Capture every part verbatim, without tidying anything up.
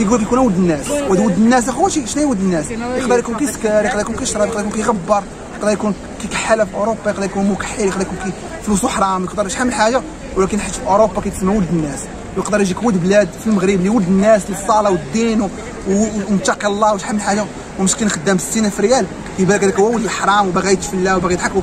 كيقول لك يكون ولد الناس. ولد الناس اخوتي شنو هو ولد الناس؟ يقدر يكون كيسكر، يقدر يكون كيشرب، يقدر يكون كيغبر، يقدر يكون كيكحل في اوروبا، يقدر يكون مكحل، يقدر يكون فلوسو حرام، يقدر شحال من حاجه، ولكن حيت في اوروبا كيتسمى ولد الناس. يقدر يجيك ولد بلاد في المغرب اللي ولد الناس للصلاه والدين ومتقي الله وشحال من حاجه، ومسكين خدام ستين ألف ريال كيبان لك هذاك هو ولد الحرام وباغي يتفلا وباغي يضحك.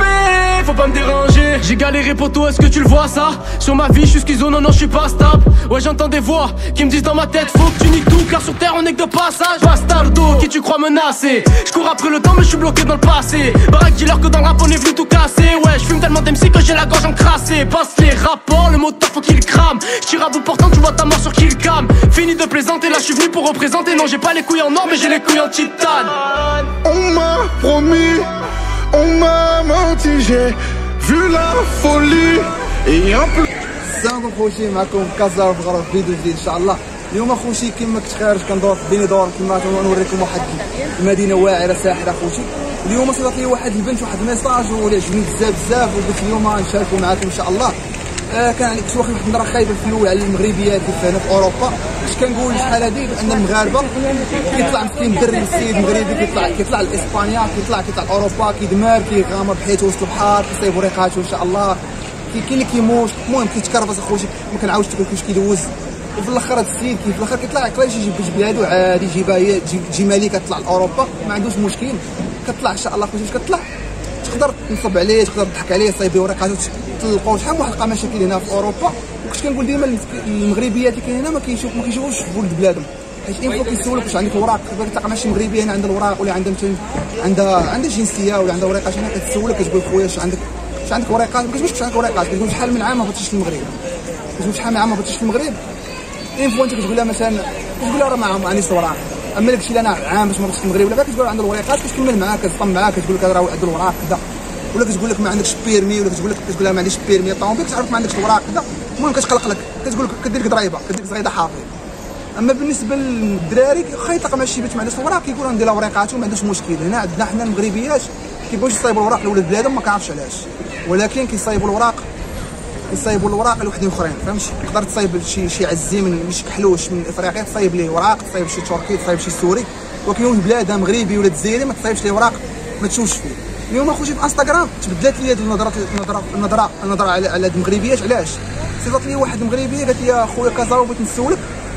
Faut pas me déranger, j'ai galéré pour toi, est-ce que tu le vois ça? Sur ma vie je suis schizo, non non je suis pas stable. Ouais j'entends des voix qui me disent dans ma tête faut que tu niques tout, car sur terre on est que de passage. Bastardo, qui tu crois menacer? Je cours après le temps mais je suis bloqué dans le passé. Baraque dis-leur que dans le rap on est venu tout casser. Ouais je fume tellement d'M C que j'ai la gorge encrassée. Passe les rapports, le moteur faut qu'il crame. Je tire à bout portant, tu vois ta mort sur kill cam. Fini de plaisanter, là je suis venu pour représenter. Non j'ai pas les couilles en or mais j'ai les couilles en titane. On m'a promis, on m'a menti, j'ai vu la folie et un peu. السلام عليكم خوتي، معكم كازار في غرف فيديو جديد ان شاء الله. اليوم خوتي كما كنت خارج كندور بيني دور كما نوريكم واحد المدينه واعره ساحره خوتي. اليوم صيفط لي واحد البنت واحد الميساج واللي عجبني بزاف بزاف، وقلت اليوم نشاركوا معكم ان شاء الله. آه كان كنت واخد واحد النظره خايبه في الاول على المغربيات اللي هنا في اوروبا. اش كنقول شحال هذه بان المغاربه كيطلع مسكين الدري السيد المغربي كيطلع كيطلع لاسبانيا، كيطلع كيطلع اوروبا، كيدمر كيغامر بحياته وسط البحر، كيصايبوا ريقاته ان شاء الله، كاين اللي كيموت، المهم كيتكرفس اخوتي ما كنعاودش تقول كيفاش كيدوز. وفي الاخر هذا السيد كيف في الاخر كيطلع يقدر يجي بلادو عادي، يجيبها هي تجي مالكه تطلع لاوروبا ما عندوش مشكل، كطلع ان شاء الله خوتي. كطلع تقدر تنصب عليه، تقدر تضحك عليه، صايبي ورقاته تطلقوا. شحال من واحد لقى مشاكل هنا في اوروبا. وكنت كنقول ديما المغربيات اللي كاين هنا ما كيشوف ما كيشوفوش في ولد بلادهم، حيت انفو كيسولك واش عندك الوراق. كتلقى ماشي مغربيه هنا عندها الوراق ولا عندها مثلا عندها عندها جنسيه ولا عندها ورقات هنا، كتسولك كتقول خويا واش عندك واش عندك ورقات، ما كتقولش واش عندك ورقات، كتقول شحال من عام ما بغيتيش المغرب، كتقول شحال من عام ما بغيتيش المغرب. انفو انت كتقول لها مثلا كتقول لها راه ما عنديش الوراق، اما داكشي اللي انا عام باش ما بغيتش المغرب ولا كتقول عنده الورقات، كتكمل معاك كتصم معاك كتقول لك راه عنده الوراق كذا، ولا كتقول لك ما عندكش بيرمي، ولا كتقول لك كتقول لها ما عنديش بيرمي طوموبيل، كتعرف ما عندكش الوراق كذا. المهم كتقلق لك، كتقول لك كدير لك ضريبه، كدير لك زغيده حافظ. اما بالنسبه للدراري خا يطلق مع شي بنت ما عندهاش الوراق كيقول ندير لها ورقاته ما عندوش مشكل. هنا عندنا حنا المغربيات كيبغيوش يصايبوا الوراق لولاد بلادهم، ما كنعرفش علاش، ولكن كيصايبوا الوراق كيصايبوا الوراق لوحدين اخرين، فهمتي؟ تقدر تصايب شي شي عزي من شي كحلوش من افريقيا تصايب ليه وراق، تصايب شي تركي، تصايب شي سوري، ولكن ولد بلادها مغربي ولا جزائري ما تصايبش ليه وراق، ما تشوفش فيه. اليوم اخوتي في انستغرام تبدلت لي هذه النظره النظره النظره النظره على على هاد المغربيات. علاش؟ صيفط لي واحد المغربيه قالت لي يا خويا كازارو بغيت نسولك،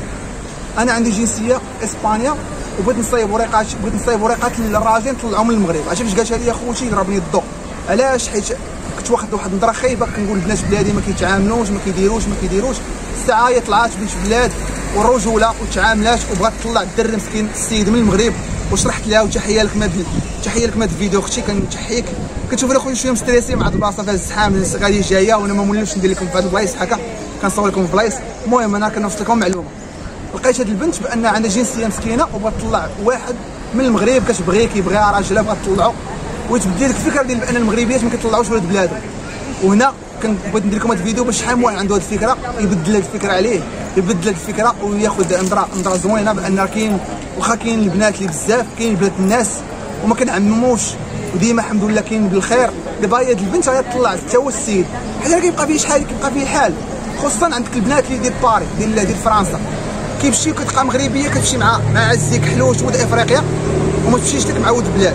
انا عندي جنسيه اسبانيا وبغيت نصايب ورقات، بغيت نصايب ورقات للراجلين نطلعهم من المغرب. عرفتي فاش قالت لي يا خوتي ضربني الضوء. علاش؟ حيت كنت واخد واحد النظره خايبه كنقول البنات بلادي ما كيتعاملوش ما كيديروش ما كيديروش. الساعه هي طلعت بنت بلاد والرجوله وتعاملات وبغات تطلع الدري مسكين السيد من المغرب، وشرحت لها. وتحيه لك ماد تحيه لك ماد الفيديو اختي، كنتحييك. كتشوف انا خويا شويه مستريسي مع هاد البلاصه فيها الزحام غادي جايه، وانا ما مولفش ندير لكم في هاد البلايص هكا كنصور لكم في بلايص. المهم انا كنوصل لكم معلومه، لقيت هاد البنت بان عندها جنسيه مسكينه وبغات تطلع واحد من المغرب، كتبغيه كيبغيها راجلها بغات تطلعو، وتبدل لك الفكره ديال بان المغربيات ما كيطلعوش ولاد بلادهم. وهنا بغيت ندير لكم هذا الفيديو باش شحال من واحد عنده هذه الفكره يبدل هذه الفكره عليه، يبدل هذه الفكره وياخذ نظره نظره زوينه بان كاين واخا كاين البنات اللي بزاف، كاين البنات الناس وما كنعمموش، وديما الحمد لله كاين بالخير. دابا هي هذه البنت غادي تطلع حتى هو السيد، حيت كيبقى فيه شحال كيبقى فيه الحال، خصوصا عندك البنات اللي ديال باري ديال ديال فرنسا كيمشي كتلقى مغربيه كتمشي مع مع عزي كحلوش ولد افريقيا وما تمشيش لك مع ولد بلاد،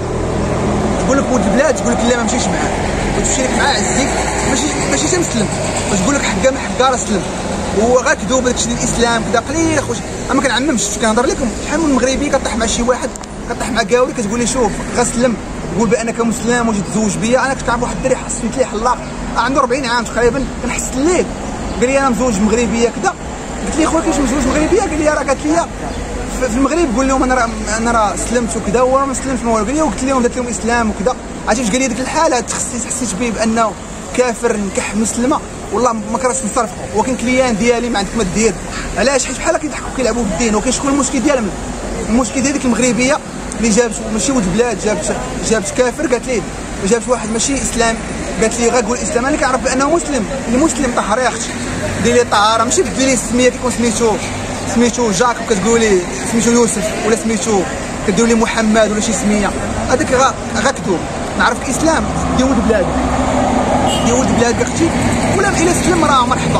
تقول لك ولد بلاد تقول لك لا ما نمشيش معاه، وتمشي لك مع عزيك ماشي ماشي تمسلم، وتقول لك حكا ما حكا راه سلم، وهو غير كذوب داكشي ديال الاسلام كذا قليل اخوتي. اما كنعممش كنهضر لكم شحال من مغربي كطيح مع شي واحد كطيح مع قاوري كتقول لي شوف غنسلم، قول بانك مسلم وجي تزوج بيا. انا كنت كنعرف واحد الدري حسنت ليه حلاق عنده أربعين عام تقريبا، كنحسن ليه قال لي انا مزوج مغربيه كذا، قلت لي خويا كيفاش مزوج مغربيه؟ قال لي راه قالت لي في المغرب قول لهم انا راه انا راه سلمت وكذا، هو ما سلمش ما والو. قال لي وقلت لهم درت لهم اسلام وكذا. عرفتي واش قال لي ديك الحاله تحسيت حسيت به بانه كافر نكح مسلمه، والله ما كرهتش نصرفه، ولكن كليان ديالي ما عندك ما دير. علاش؟ حيت بحال كيضحكوا كيلعبوا بالدين. وكاين شكون المشكل ديالهم؟ المشكل ديال ديك المغربيه اللي جابت ماشي ولد بلاد، جابت جابت كافر، قالت ليه جابت واحد ماشي اسلام، قالت لي غنقول الاسلام. انا كنعرف بانه مسلم، المسلم طهر يا اختي، دير لي طهاره ماشي تدير لي السميه كيكون سميتو سميتو جاك وكتقولي سميتو يوسف ولا سميتو كديروا لي محمد ولا شي سميه، هذاك غا غا كذوب. نعرف الاسلام ديال ولد بلادي ديال ولد بلادي اختي، ولا الا سلم راه مرحبا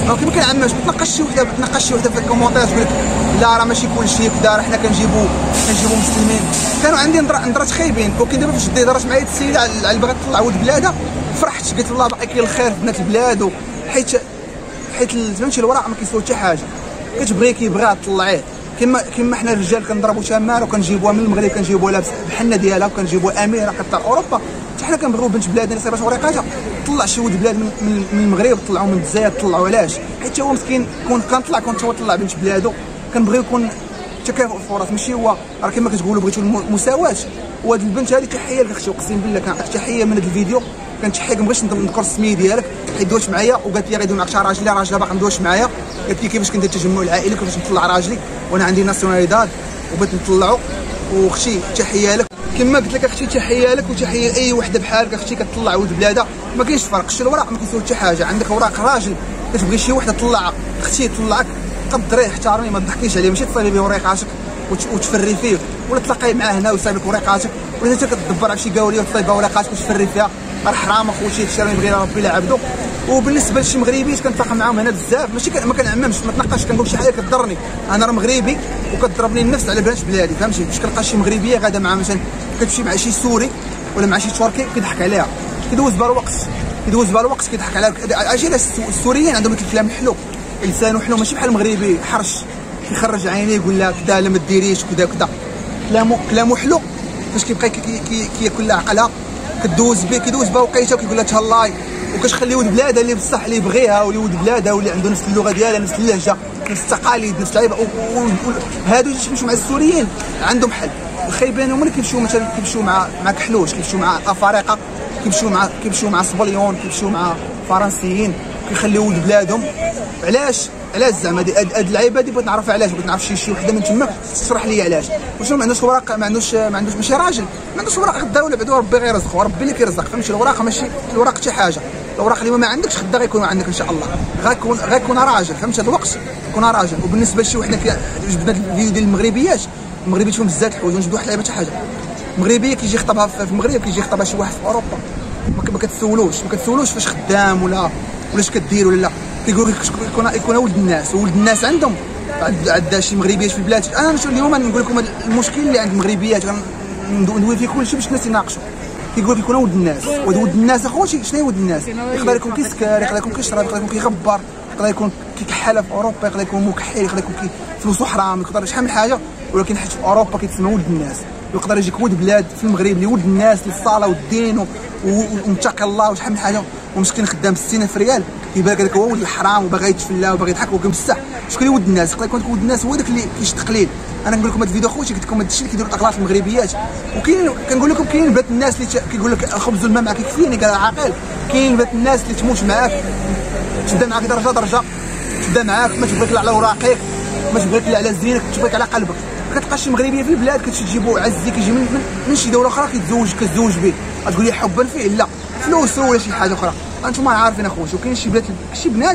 دونك ما كنعممش. ما تناقش شي وحده ما تناقش شي وحده في الكومونتير تقول لك لا راه ماشي كلشي كدا، راه حنا كنجيبو كنجيبو مسلمين. كانوا عندي نظرات خايبين، ولكن دابا فاش هضرت معايا السيده على بغات تطلع ولد بلادها فرحت، قلت والله باقي كاين الخير في بنات البلاد، حيت حيت فهمتي الوراق ما كيسوى حتى حاجه، كتبغي كيبغيها تطلعيه. كما كما حنا الرجال كنضربوا تمار وكنجيبوها من المغرب كنجيبوها لابسه بحالنا ديالها وكنجيبوها اميره كتاع اوروبا، حتى حنا كنبغيو بنت بلادنا اللي صايبات وريقاتها طلع شي ولد بلاد من, من, من المغرب، طلعوا من الجزائر، طلعوا علاش؟ حيت هو مسكين كون كنطلع كنت هو طلع بنت بلادو، كنبغيو يكون تكافؤ الفرص، ماشي هو راه كما كتقولوا بغيتوا المساواه. وهاد البنت هذه تحيه لك اختي، اقسم بالله كان تحيه من هذا الفيديو، كنتحياك ما بغيتش نذكر السميه ديالك حيت دوات معايا وقالت لي غيدوي معك شي راجل، راجلها باقي مدوش معايا، قالت لي كيفاش كندير التجمع العائلي كيفاش نطلع راجلي وانا عندي ناسيوناليداد وبغيت نطلعو. واختي تحيه لك كما قلت لك اختي، تحيه لك وتحيه لاي وحده بحالك اختي كتطلع ولد بلادها. ما كاينش فرق، شي الوراق ما كيسوى حتى حاجه، عندك اوراق راجل كتبغي شي وحده تطلع اختي تطلعك قدريه احترمي، ما تضحكيش عليه، ماشي تصايبي به وريقاتك وتفري فيه، ولا تلاقي معاه هنا ويصايب لك وريقاتك، ولا انت كتدبر على شي قاوريه وتصايبها وريقاتك وتفري فيها، راه حرام اخوتي، هادشي راه يبغي ربي لا عبدو. وبالنسبه لشي مغربيات كنتلاقى معاهم هنا بزاف، ماشي ما كنعممش ما تناقش، كنقول شي حاجه كضرني، انا راه مغربي وكضربني النفس على بنات بلادي، فهمتي؟ باش كنلقى شي مغربيه غاده مع مثلا كتمشي مع شي سوري ولا مع شي تركي كيضحك عليها، كيدوز بها الوقت كيدوز بها الوقت كيضحك عليها. عرفتي علاش السوريين عندهم الكلام الحلو، لسانه حلو، ماشي بحال المغربي حرش كيخرج عينيه يقول لها كذا لا ما ديريش كذا كذا، كلامو كلامو حلو. فاش كيبقى كياكل لها عقلها كدوز به كيدوز بها وقيته وكيقول لها تهلاي، وكتخلي ولد بلادها اللي بصح اللي يبغيها واللي ولد بلادها واللي عنده نفس اللغه ديالها نفس اللهجه نفس التقاليد نفس اللعيبه. هادو كيمشيو مع السوريين عندهم حل، الخايبين هما اللي كيمشيو مثلا كيمشيو مع مع كحلوش، كيمشيو مع افارقه، كيمشيو مع كيمشيو مع صبليون، كيمشيو مع فرنسيين، كيخليو ولد بلادهم. علاش علاش زعما هاد اللعيبه هادي بغيت نعرف علاش، بغيت نعرف شي شي وحده من تما تشرح لي علاش. واش ما عندوش وراق، ما عندوش ما عندوش ماشي راجل ما عندوش وراق غدا ولا بعدا، ربي غيرزقو، ربي اللي كيرزق، فهمتي؟ الوراق ماشي الوراق حتى حاجه، الوراق اللي ما عندكش غدا غيكون عندك ان شاء الله، غيكون غيكون راجل، فهمت؟ هذا الوقت يكون راجل. وبالنسبه لشي وحده جبنا الفيديو ديال المغربيات، المغربيات فيهم بزاف الحوايج، ونجبدوا واحد اللعيبه حتى حاجه، مغربيه كيجي يخطبها في المغرب كيجي يخطبها شي واحد في اوروبا، ما كتسولوش ما كتسولوش فاش خدام ولا ولا اش كدير ولا لا، كيقول لك يكون يكون ولد الناس، وولد الناس عندهم عندها شي مغربيات في البلاد. انا اليوم نقول لكم المشكل اللي عند المغربيات ندوي فيه كلشي باش الناس يناقشوا، كيقول لك يكون ولد الناس. ولد الناس اخوتي شنو هي ولد الناس؟ يقدر يكون كيسكر، يقدر يكون كيشرب، يقدر يكون كيغبر، يقدر يكون كيكحل في اوروبا، يقدر يكون مكحل، يقدر يكون فلوسو حرام، يقدر شحال من حاجه، ولكن حيت في اوروبا كيتسمى ولد الناس. يقدر يجيك ولد بلاد في المغرب اللي ولد الناس للصلاه والدين ومتقي الله وشحال من حاجه، ومسكين خدام ستين ألف ريال، كيبان لك هذاك هو ولد الحرام وباغي يتفلا وباغي يضحك، ولكن بصح شكون اللي ولد الناس؟ يقدر يكون ولد الناس هو داك اللي كيشد قليل. انا نقول لكم هذا الفيديو اخوتي قلت لكم هذا الشيء اللي كيديروا الاغلاط المغربيات، وكاين كنقول لكم كاين بنات الناس اللي كيقول لك الخبز والماء معك يكفيني قال عاقل، كاين بنات الناس اللي تموت معاك تبدا معاك درجه درجه، تبدا معاك ما تبغيك لا على وراقك، ما تبغيك لا على زينك، تبغيك على قلبك. كتلقى شي مغربيه في البلاد كتمشي تجيبو عزي كيجي من, من, من شي دوله اخرى كيتزوج كتزوج به، غتقول لي حبا فيه لا فلوسه ولا شي حاجه اخرى. انتم عارفين اخوتي، وكاين شي بنات شي بنات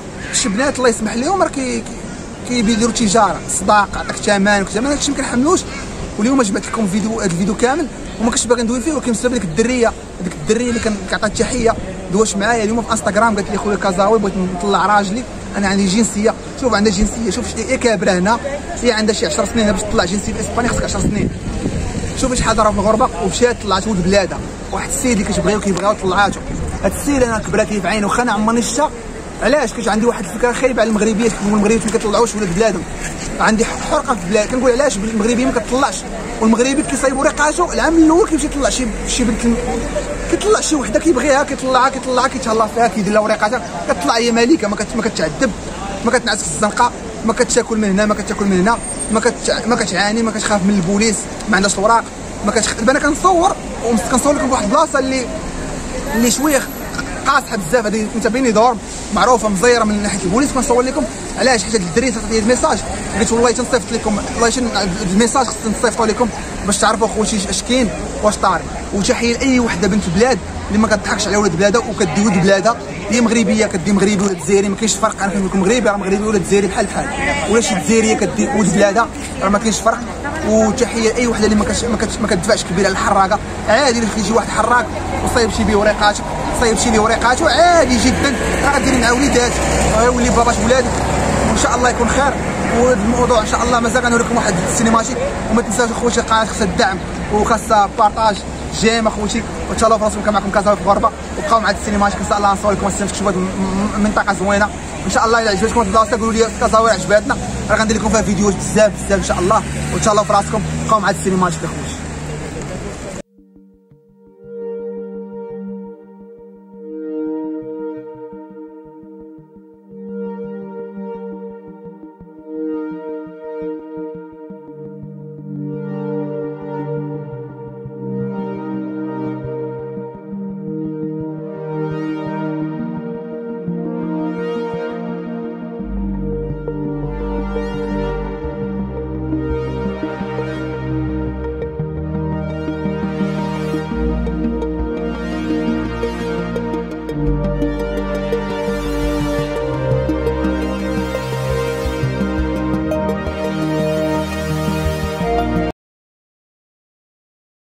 شي بنات الله يسمح لهم راه كي كيديروا تجاره صداقه، عطاك ثمن وكذا، ما هادشي ما كنحملوش. واليوم جبت لكم فيديو، هذا الفيديو كامل وما كنتش باغي ندوي فيه، ولكن بسبب ديك الدريه ديك الدريه اللي كنعطيها التحيه دوات معايا اليوم في انستغرام، قالت لي خويا كازاوي بغيت نطلع راجلي، انا عندي جنسيه. شوف عندها جنسيه، شوف هي كابره هنا، هي عندها شي عشر سنين باش تطلع جنسيه في اسبانيا خصك عشر سنين. شوف شحال ضرب في الغربه ومشات طلعت ولد بلادها، واحد السيد اللي كتبغيو كيبغيها وطلعاتو. هاد السيد انا كبرات لي في عينه وخا انا عمرني شتا. علاش؟ كنت عندي واحد الفكره خايبه على المغربيات، كيقولوا المغربيات ما كيطلعوش ولاد بلادهم، عندي حرقه في البلاد. كنقول علاش المغربي ما كتطلعش، والمغربي كيصايبوا ريقاتو العام الاول كيمشي يطلع شي شي بنت، كيطلع شي وحده كيبغيها كيطلعها كيطلعها كيتهلا فيها كيدير لها وريقاتها، كتطلع هي ملكه، ما كتعذب، ما كتنعس في الزنقه، ما كتاكل من هنا ما كتاكل من هنا، ما كت ما كتعاني، ما كتخاف من البوليس، ما عندهاش الوراق، ما كتخ... انا كنصور وكنصور لكم بواحد البلاصه اللي اللي شويه قاصحه بزاف، هذه متابعيني دور معروفه مزيره من ناحيه البوليس. كنصور لكم علاش؟ حيت هاد الدريه صيفط لي الميساج، قلت والله تنصيفط لكم والله شن الميساج خصني نصيفطو لكم باش تعرفوا اخوتي اش كاين واش طاري. وتحيه لاي وحده بنت بلاد اللي ما كتضحكش على ولاد بلادها وكدي ولد بلادها، هي مغربيه كدي مغربي ولا جزائري، ما كاينش فرق. انا كنقول لكم مغربي راه مغربي ولا جزائري بحال بحال، ولا شي جزائريه كدي ولد بلادها راه ما كاينش فرق. وتحيه لاي وحده اللي ما كتش ما كتدفعش كبير على الحراقه. عادي اللي يجي واحد حراق وصايب شي بيه وريقاتك، صايب شي ليه وريقاته عادي جدا، راه غديري مع وليداتك ويولي باباش ولادك وان شاء الله يكون خير. وهذا الموضوع ان شاء الله مازال غنوريكم واحد السينماتيك. وما تنساوش اخوتي القناه خاصها الدعم وخاصها بارطاج جيم اخوتي، وتهلاو فراسكم. كان معكم كازا في غربه، وبقاو مع السينماتيك ان شاء الله نصور لكم السينماتيك شويه منطقه زوينه ان شاء الله. الا عجبتكم البلاصه قولوا لي كازا عجباتنا، راه غندير لكم فيها فيديوهات بزاف بزاف ان شاء الله. وتهلاو فراسكم، بقاو مع السينماتيك اخوتي.